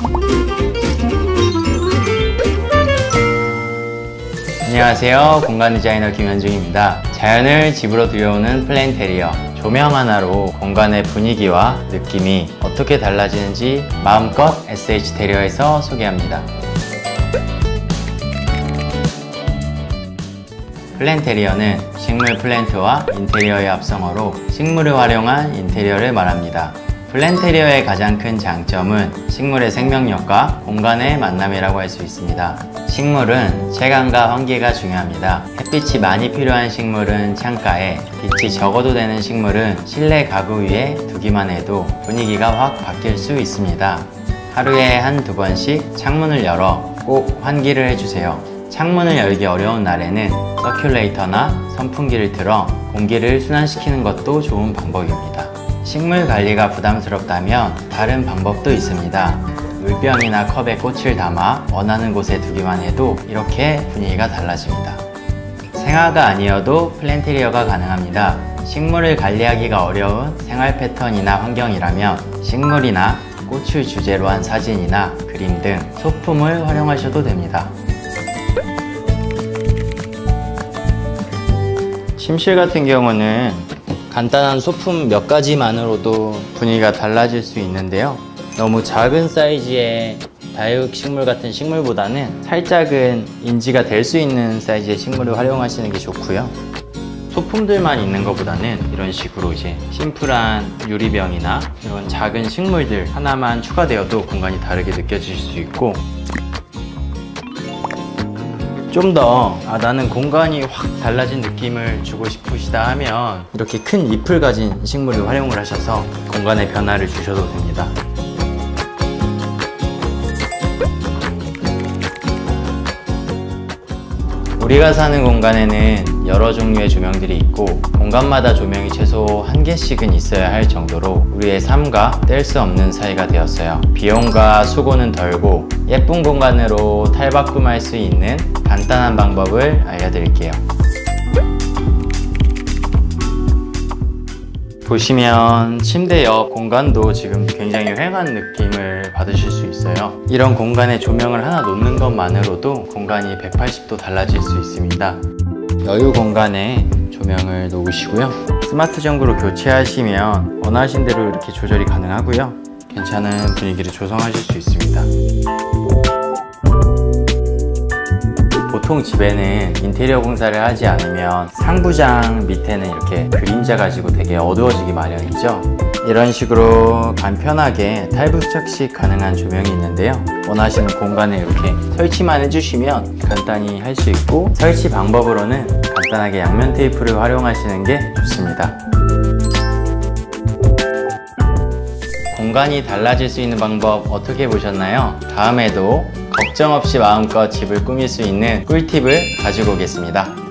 안녕하세요, 공간 디자이너 김현중입니다. 자연을 집으로 들여오는 플랜테리어. 조명 하나로 공간의 분위기와 느낌이 어떻게 달라지는지 마음껏 SH테리어에서 소개합니다. 플랜테리어는 식물 플랜트와 인테리어의 합성어로 식물을 활용한 인테리어를 말합니다. 플랜테리어의 가장 큰 장점은 식물의 생명력과 공간의 만남이라고 할 수 있습니다. 식물은 채광과 환기가 중요합니다. 햇빛이 많이 필요한 식물은 창가에, 빛이 적어도 되는 식물은 실내 가구 위에 두기만 해도 분위기가 확 바뀔 수 있습니다. 하루에 한두 번씩 창문을 열어 꼭 환기를 해주세요. 창문을 열기 어려운 날에는 서큘레이터나 선풍기를 틀어 공기를 순환시키는 것도 좋은 방법입니다. 식물 관리가 부담스럽다면 다른 방법도 있습니다. 물병이나 컵에 꽃을 담아 원하는 곳에 두기만 해도 이렇게 분위기가 달라집니다. 생화가 아니어도 플랜테리어가 가능합니다. 식물을 관리하기가 어려운 생활 패턴이나 환경이라면 식물이나 꽃을 주제로 한 사진이나 그림 등 소품을 활용하셔도 됩니다. 침실 같은 경우는 간단한 소품 몇 가지만으로도 분위기가 달라질 수 있는데요. 너무 작은 사이즈의 다육식물 같은 식물보다는 살짝은 인지가 될 수 있는 사이즈의 식물을 활용하시는 게 좋고요. 소품들만 있는 것보다는 이런 식으로 이제 심플한 유리병이나 이런 작은 식물들 하나만 추가되어도 공간이 다르게 느껴질 수 있고, 좀 더 나는 공간이 확 달라진 느낌을 주고 싶으시다 하면 이렇게 큰 잎을 가진 식물을 활용을 하셔서 공간에 변화를 주셔도 됩니다. 우리가 사는 공간에는 여러 종류의 조명들이 있고 공간마다 조명이 최소 1개씩은 있어야 할 정도로 우리의 삶과 뗄 수 없는 사이가 되었어요. 비용과 수고는 덜고 예쁜 공간으로 탈바꿈할 수 있는 간단한 방법을 알려드릴게요. 보시면 침대 옆 공간도 지금 굉장히 휑한 느낌을 받으실 수 있어요. 이런 공간에 조명을 하나 놓는 것만으로도 공간이 180도 달라질 수 있습니다. 여유 공간에 조명을 놓으시고요. 스마트 전구로 교체하시면 원하신 대로 이렇게 조절이 가능하고요. 괜찮은 분위기를 조성하실 수 있습니다. 보통 집에는 인테리어 공사를 하지 않으면 상부장 밑에는 이렇게 그림자 가지고 되게 어두워지기 마련이죠. 이런 식으로 간편하게 탈부착식 가능한 조명이 있는데요. 원하시는 공간에 이렇게 설치만 해주시면 간단히 할 수 있고, 설치 방법으로는 간단하게 양면 테이프를 활용하시는 게 좋습니다. 공간이 달라질 수 있는 방법 어떻게 보셨나요? 다음에도 걱정 없이 마음껏 집을 꾸밀 수 있는 꿀팁을 가지고 오겠습니다.